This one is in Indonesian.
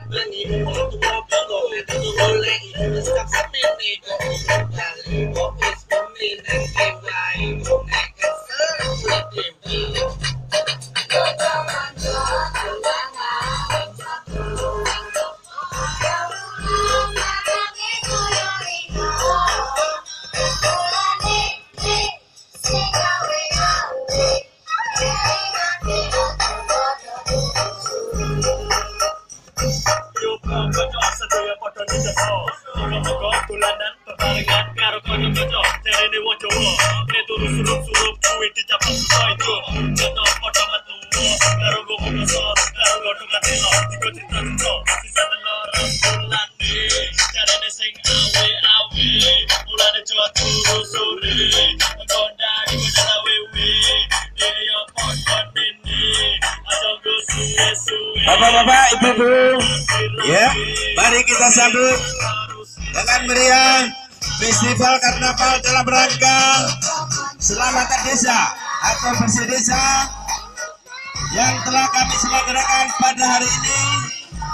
Bapak-bapak, ibu-ibu, ya, mari kita sambut dengan meriah festival karnaval dalam rangka Selamatan Desa atau Bersih Desa yang telah kami selenggarakan pada hari ini